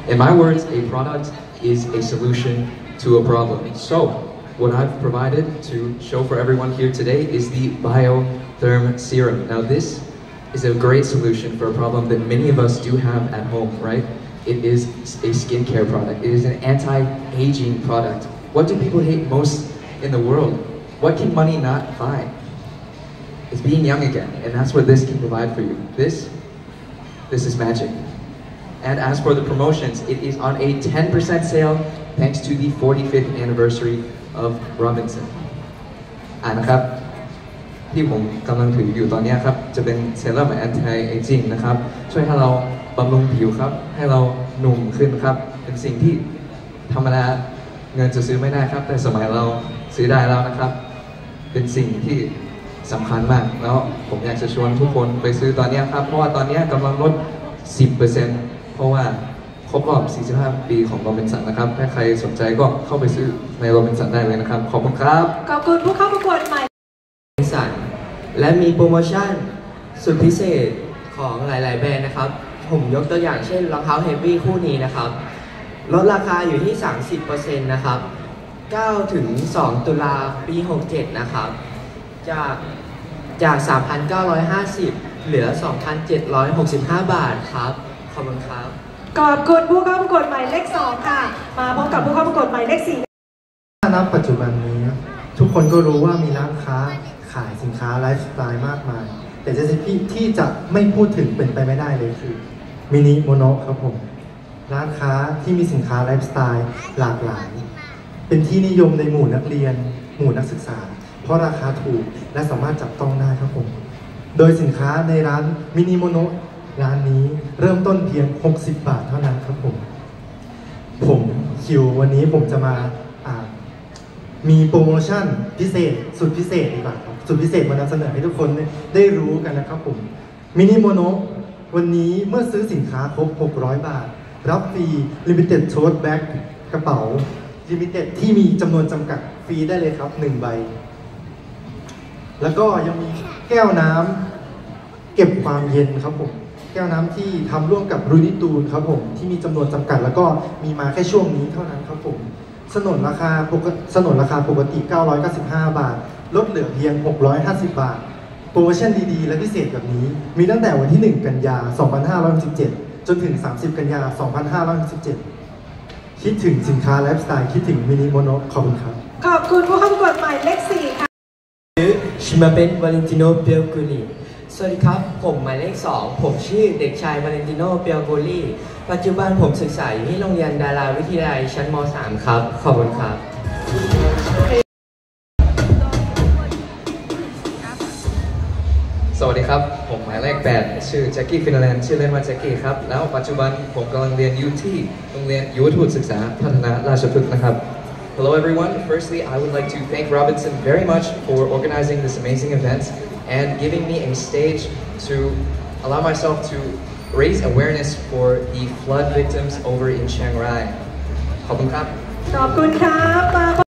In my words, a product is a solution to a problem. So, what I've provided to show for everyone here today is the Biotherm Serum. Now this is a great solution for a problem that many of us do have at home, right? It is a skincare product. It is an anti-aging product. What do people hate most in the world? What can money not buy? It's being young again, and that's what this can provide for you. This is magic. And as for the promotions, it is on a 10% sale thanks to the 45th anniversary of Robinson. นะครับที่ผมกำลังถืออยู่ตอนนี้ครับจะเป็นเซรั่มแอนตี้เอจิ้งนะครับช่วยให้เราบำรุงผิวครับให้เราหนุ่มขึ้นครับเป็นสิ่งที่ธรรมดาเงินจะซื้อไม่ได้ครับแต่สมัยเราซื้อได้แล้วนะครับเป็นสิ่งที่สำคัญมากแล้วผมอยากจะชวนทุกคนไปซื้อตอนนี้ครับเพราะว่าตอนนี้กำลังลด 10% เพราะว่าครบรอบ 45 ปีของโรบินสันนะครับถ้าใครสนใจก็เข้าไปซื้อในโรบินสันได้เลยนะครับขอบคุณครับขอบคุณผู้เข้าประกวดใหม่โรบินสันและมีโปรโมชั่นสุดพิเศษของหลายๆแบรนด์นะครับผมยกตัวอย่างเช่นรองเท้าเฮฟวี่คู่นี้นะครับลดราคาอยู่ที่ 30% นะครับ9 ถึง 2 ตุลาปี 67 นะครับจาก 3,950 เหลือ 2,765 บาทครับขอบคุณครับขอบคุณผู้เข้าประกวดหมายเลข 2 ค่ะมาพบกับผู้เข้าประกวดหมายเลข 4 ณ ปัจจุบันนี้ทุกคนก็รู้ว่ามีร้านค้าขายสินค้าไลฟ์สไตล์มากมายแต่ที่จะไม่พูดถึงเป็นไปไม่ได้เลยคือมินิโมโนะครับผมร้านค้าที่มีสินค้าไลฟ์สไตล์หลากหลายเป็นที่นิยมในหมู่นักเรียนหมู่นักศึกษาเพราะราคาถูกและสามารถจับต้องได้ครับผมโดยสินค้าในร้านมินิโมโนร้านนี้เริ่มต้นเพียง60 บาทเท่านั้นครับผมคิววันนี้ผมจะมามีโปรโมชั่นพิเศษสุดพิเศษดีกว่าครับสุดพิเศษมานำเสนอให้ทุกคนได้รู้กันนะครับผมมินิโมโนวันนี้เมื่อซื้อสินค้าครบ600 บาทรับฟรี Limited Tote Bag กระเป๋า Limited ที่มีจำนวนจำกัดฟรีได้เลยครับ1 ใบแล้วก็ยังมีแก้วน้ำเก็บความเย็นครับผมแก้วน้ำที่ทำร่วมกับรูนิตูนครับผมที่มีจำนวนจำกัดแล้วก็มีมาแค่ช่วงนี้เท่านั้นครับผมสนนราคาปกติ995 บาทลดเหลือเพียง650 บาทโปรโมชั่นดีๆและพิเศษแบบนี้มีตั้งแต่วันที่1 กันยา 2567จนถึง30 กันยา 2567คิดถึงสินค้าไลฟ์สไตล์คิดถึงมินิโมโนขอบคุณครับขอบคุณผู้เข้าประกวดหมายเลข 4 ค่ะชิมาเป็นวาเลนติโนเปียโกลีสวัสดีครับผมหมายเลข 2ผมชื่อเด็กชายวาเลนติโนเปียโกลีปัจจุบันผมศึกษาอยู่ที่โรงเรียนดาราวิทยาลัยชั้นม.3 ครับขอบคุณครับสวัสดีครับผมหมายเลข 8ชื่อแจ็คกี้ฟินแลนด์ชื่อเล่นว่าแจ็คกี้ครับแล้วปัจจุบันผมกำลังเรียนอยู่ที่โรงเรียนยุวทูตศึกษาพัฒนาราชพฤกษ์นะครับ Hello everyone. Firstly, I would like to thank Robinson very much for organizing this amazing event and giving me a stage to allow myself to raise awareness for the flood victims over in Chiang Rai. ขอบคุณครับขอบคุณครับ